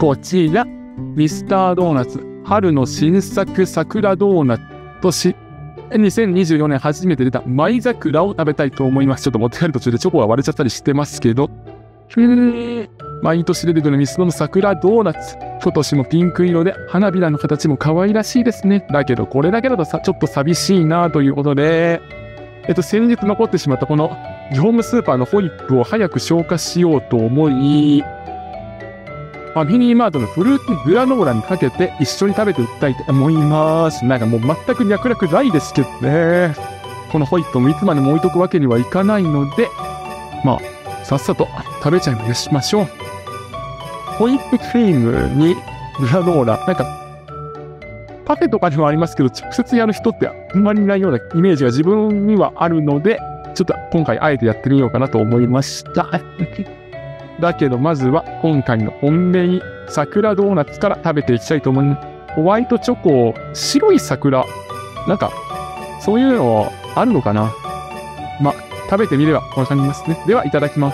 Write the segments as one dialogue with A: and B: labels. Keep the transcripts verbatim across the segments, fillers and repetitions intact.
A: こちら、ミスタードーナツ、春の新作桜ドーナツし、にせんにじゅうよねん初めて出た舞桜を食べたいと思います。ちょっと持って帰る途中でチョコが割れちゃったりしてますけど、毎年出てくるミスドの桜ドーナツ。今年もピンク色で花びらの形も可愛らしいですね。だけどこれだけだとさちょっと寂しいなということで、えっと先日残ってしまったこの業務スーパーのホイップを早く消化しようと思い、ファミリーマートのフルーツグラノーラにかけて一緒に食べていきたいと思います。なんかもう全く脈絡ないですけどね。このホイップもいつまでも置いとくわけにはいかないので、まあさっさと食べちゃいましょう。ホイップクリームにグラノーラ、なんかパフェとかにもありますけど、直接やる人ってあんまりいないようなイメージが自分にはあるので、ちょっと今回あえてやってみようかなと思いました。だけどまずは今回の本命桜ドーナツから食べていきたいと思います。ホワイトチョコ、白い桜、なんかそういうのあるのかな。まあ食べてみればわかりますね。ではいただきます。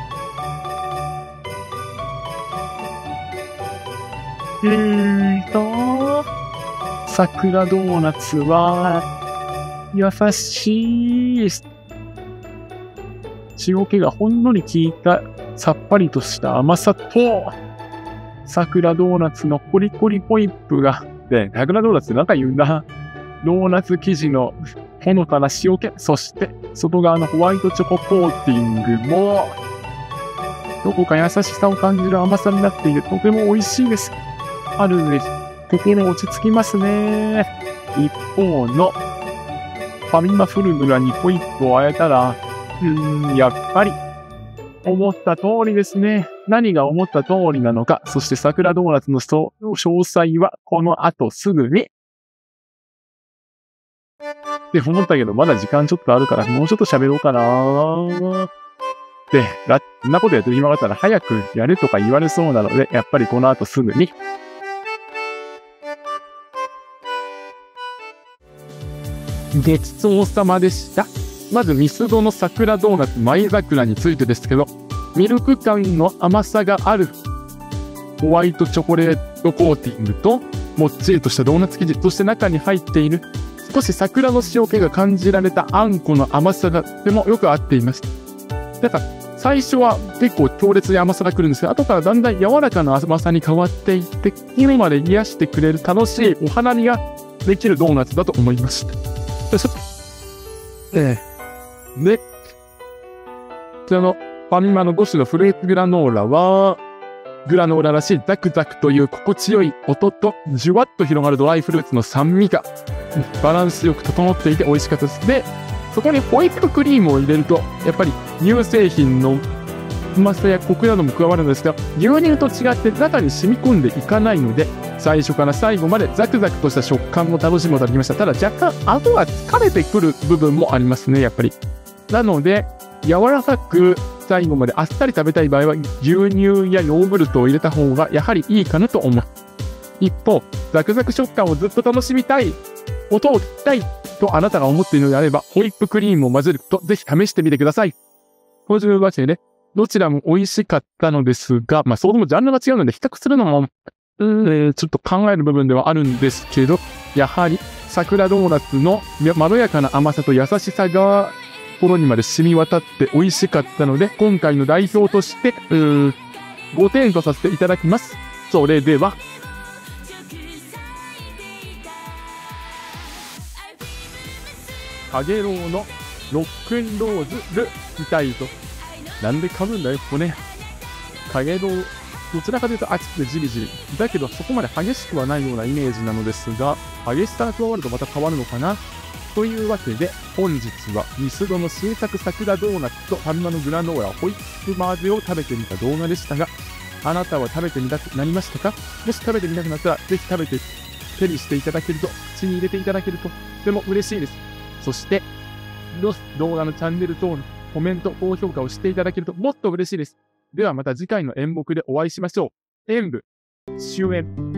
A: えーと、桜ドーナツは優しい。塩気がほんのり効いたさっぱりとした甘さと、桜ドーナツのコリコリホイップが、で、桜ドーナツってなんか言うんだ。ドーナツ生地のほのかな塩気、そして外側のホワイトチョココーティングも、どこか優しさを感じる甘さになっていて、とても美味しいです。あるんです。心落ち着きますね。一方のファミマフルグラにホイップをあえたら、うーん、やっぱり思った通りですね。何が思った通りなのか、そして桜ドーナツの詳細はこの後すぐに。って思ったけど、まだ時間ちょっとあるから、もうちょっと喋ろうかな。で、こんなことやってる暇があったら早くやるとか言われそうなので、やっぱりこの後すぐに。ごちそうさまでした。まずミスドの桜ドーナツ舞桜についてですけど、ミルク感の甘さがあるホワイトチョコレートコーティングと、もっちりとしたドーナツ生地、そして中に入っている少し桜の塩気が感じられたあんこの甘さがとてもよく合っています。だから最初は結構強烈に甘さが来るんですが、後からだんだん柔らかな甘さに変わっていって、今まで癒してくれる楽しいお花見ができるドーナツだと思いました。ええ。で、こちらのファミマのご種のフルーツグラノーラは、グラノーラらしいザクザクという心地よい音と、じゅわっと広がるドライフルーツの酸味が、バランスよく整っていて美味しかったです。で、そこにホイップクリームを入れると、やっぱり乳製品のうまさやコクなども加わるのですが、牛乳と違って中に染み込んでいかないので、最初から最後までザクザクとした食感を楽しむことができました。ただ若干後が疲れてくる部分もありますね、やっぱり。なので、柔らかく最後まであっさり食べたい場合は、牛乳やヨーグルトを入れた方がやはりいいかなと思う。一方、ザクザク食感をずっと楽しみたい、音を聞きたいとあなたが思っているのであれば、ホイップクリームを混ぜるとぜひ試してみてください。というわけでね、どちらも美味しかったのですが、まあ、それもジャンルが違うので比較するのも、うーん、ちょっと考える部分ではあるんですけど、やはり桜ドーナツのまろやかな甘さと優しさが心にまで染み渡って美味しかったので、今回の代表として、うーん、ごてんとさせていただきます。それでは、カゲロウのロックンローズルみたいと。なんで噛むんだよ、ここね。カゲロウ、どちらかというと熱くてじりじり。だけどそこまで激しくはないようなイメージなのですが、激しさが加わるとまた変わるのかな。というわけで、本日はミスドの新作桜ドーナツとファミマのグラノーラホイップ混ぜを食べてみた動画でしたが、あなたは食べてみたくなりましたか？もし食べてみたくなったら、ぜひ食べて、手にしていただけると、口に入れていただけると、とても嬉しいです。そして、動画のチャンネル等のコメント、高評価をしていただけるともっと嬉しいです。ではまた次回の演目でお会いしましょう。演舞、終演。